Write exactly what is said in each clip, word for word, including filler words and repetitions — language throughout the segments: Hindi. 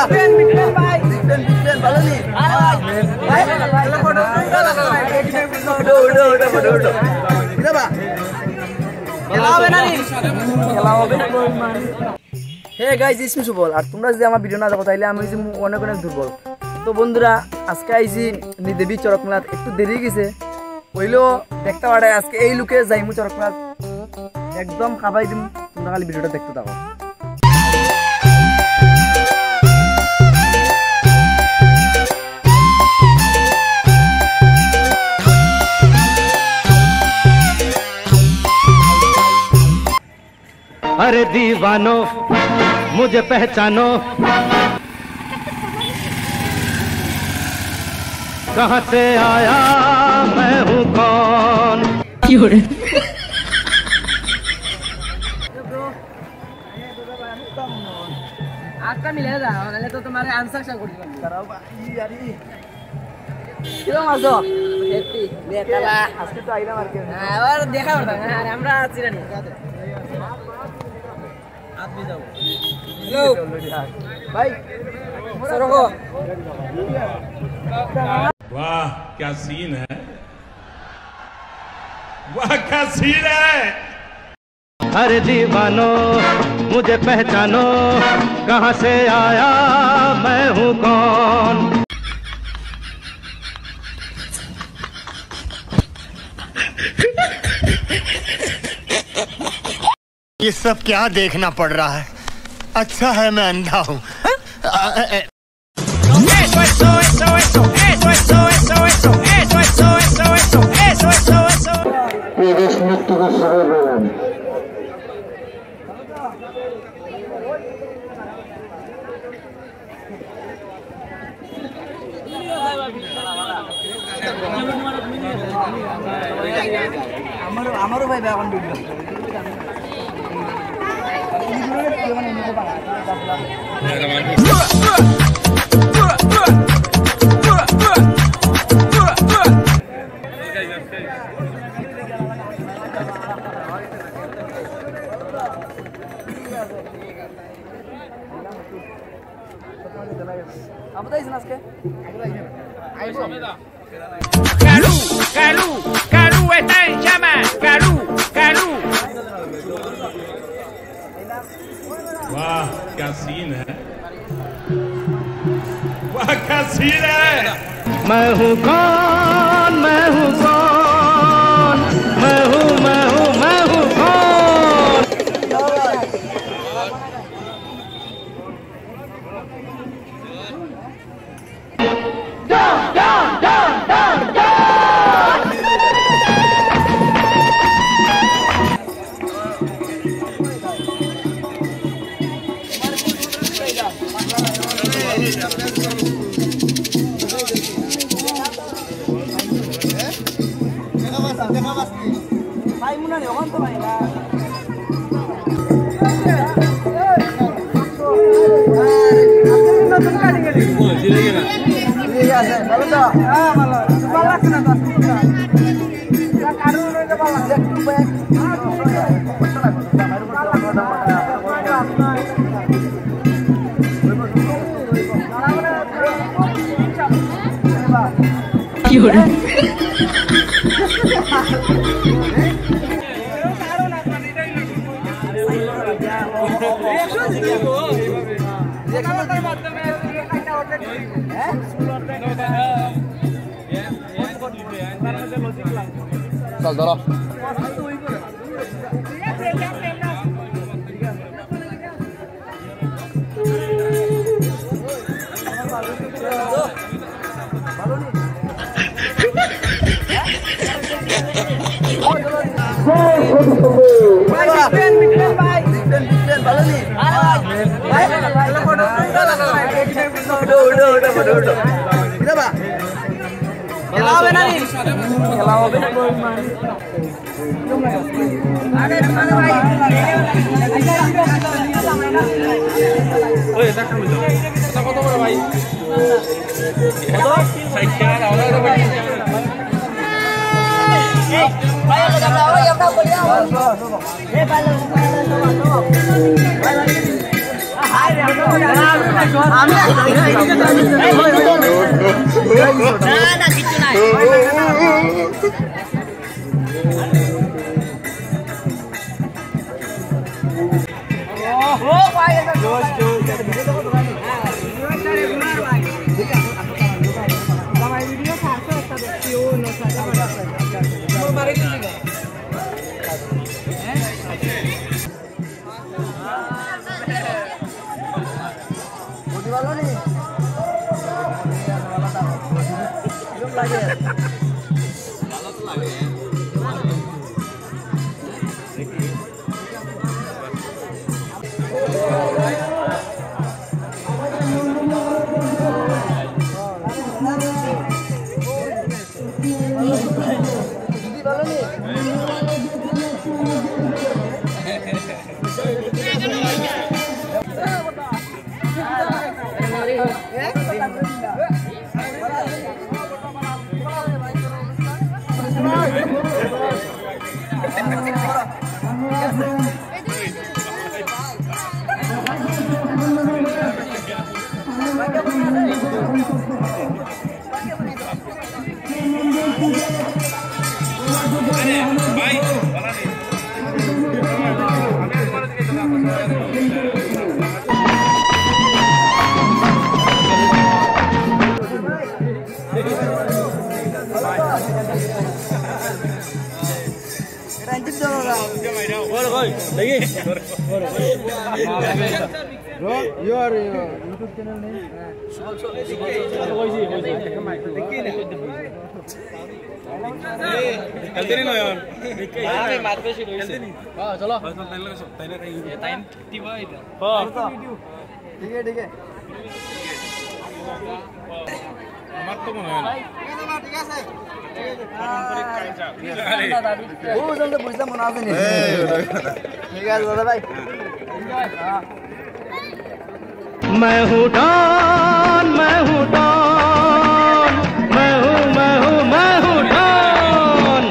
Hey guys, this is Subol. আর তোমরা যদি আমার ভিডিও না দেখো তাহলে আমি অনেক অনেক দুর্বল। তো বন্ধুরা আজকে আইছি নিদেবী চরকনাথ, একটু দেরি গেছে হইলো দেখতে পারে আজকে এই লুকে যাইমু চরকনাথ, একদম খাবাই দিম। তোমরা খালি ভিডিওটা দেখতে থাকো। अरे दीवानो मुझे पहचानो, कहाँ से आया मैं हूँ कौन। आपका मिलेगा वाले तो तुम्हारे आंसर शा करी कराओ यार ये किलो मासो हैप्पी लेताला আজকে তো আইনা মার্কেট আবার দেখা পড়তা আরে আমরা আছি না आप भी जाओ। हेलो भाई सरोगो। वाह क्या सीन है, वाह क्या सीन है। अरे दीवानो मुझे पहचानो, कहाँ से आया मैं हूँ कौन। ये सब क्या देखना पड़ रहा है, अच्छा है मैं अंधा हूँ। আমারও আমারও ভাই এখন video Calú, Calú, Calú está en llamas, Calú, Calú. वाह क्या सीन है, वाह क्या सीन है। मैं हूँ कौन, मैं हूँ कौन, मैं हूँ मैं हूँ मैं हूँ कौन। Down, down, down, down, down. चल धरो Your YouTube channel name? ठीक है ठीक है আমার তো মনে হয় না ঠিক আছে ও জলদি বুঝলাম মনে আছে নি ঠিক আছে দাদা ভাই मैं हूँ डॉन मैं हूँ डॉन मैं हूँ मैं हूँ मैं हूँ डॉन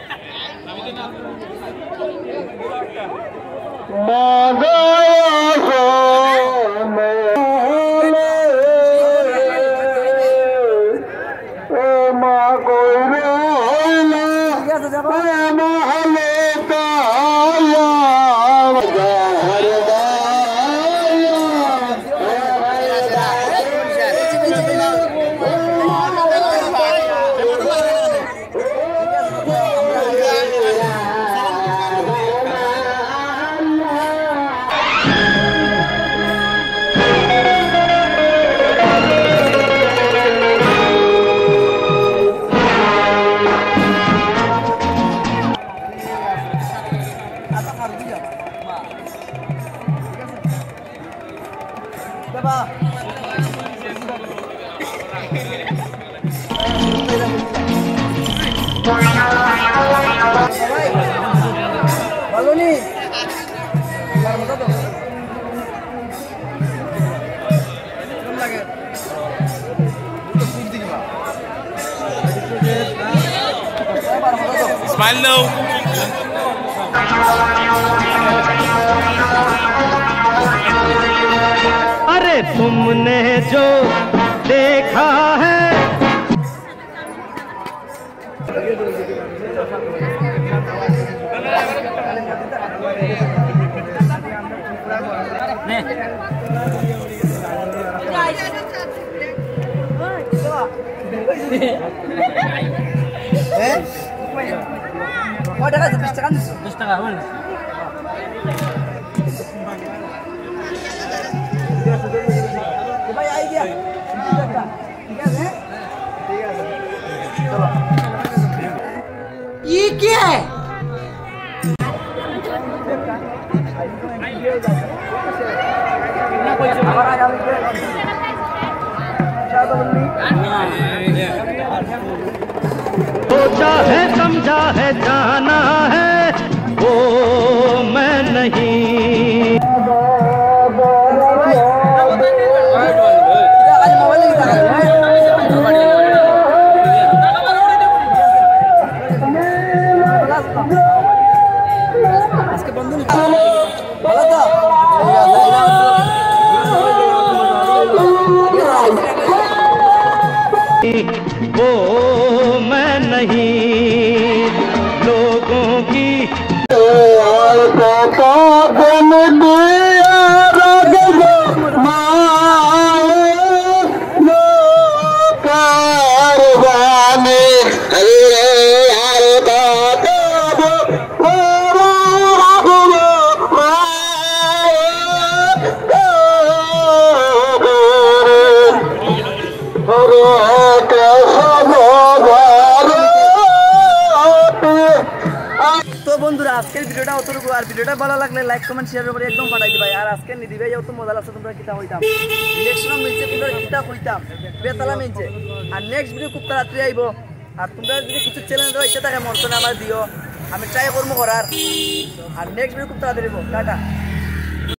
Smile now. अरे तुमने जो देखा है Oh, dah habis tekan tu. Habis tekan mana? Coba ya idea. Tiga है? Tiga है. चलो. ये क्या है? सोचा है समझा है जाना है वो मैं नहीं इसके बंधु वो मैं नहीं लोगों की তো বন্ধুরা আজকের ভিডিওটা অতটুকু আর ভিডিওটা ভালো লাগলে লাইক কমেন্ট শেয়ার করে একদম পাঠাই দিবাই আর আজকে নিদি ভাই যত মজা লাগছে তোমরা কিতা হইতাম ইলেকশন মিলছে তোমরা কিতা হইতাম বেতালা মিলছে আর নেক্সট ভিডিও খুব তাড়াতাড়ি আইব আর তোমরা যদি কিছু চ্যালেঞ্জ হয় ইচ্ছা থাকে মরতো না আমার দিও আমি ট্রাই করবো করার আর নেক্সট ভিডিও খুব তাড়াতাড়ি টাটা।